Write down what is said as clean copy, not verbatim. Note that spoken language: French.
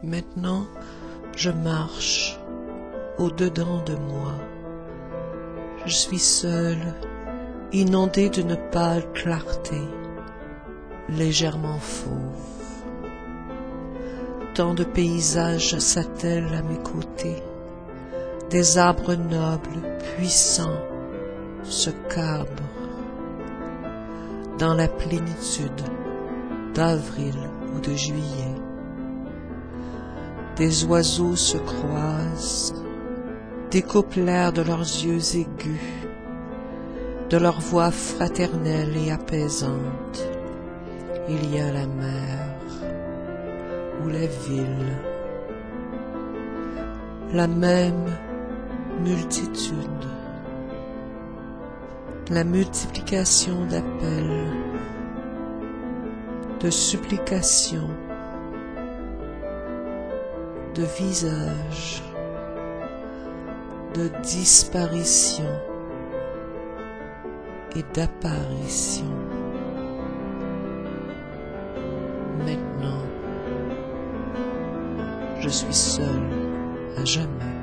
Maintenant, je marche au-dedans de moi. Je suis seul, inondé d'une pâle clarté, légèrement fauve. Tant de paysages s'attellent à mes côtés. Des arbres nobles, puissants, se cabrent dans la plénitude d'avril ou de juillet. Des oiseaux se croisent, découpent l'air de leurs yeux aigus, de leur voix fraternelle et apaisante. Il y a la mer ou la ville, la même multitude, la multiplication d'appels, de supplications, de visages, de disparitions et d'apparitions. Maintenant, je suis seul à jamais.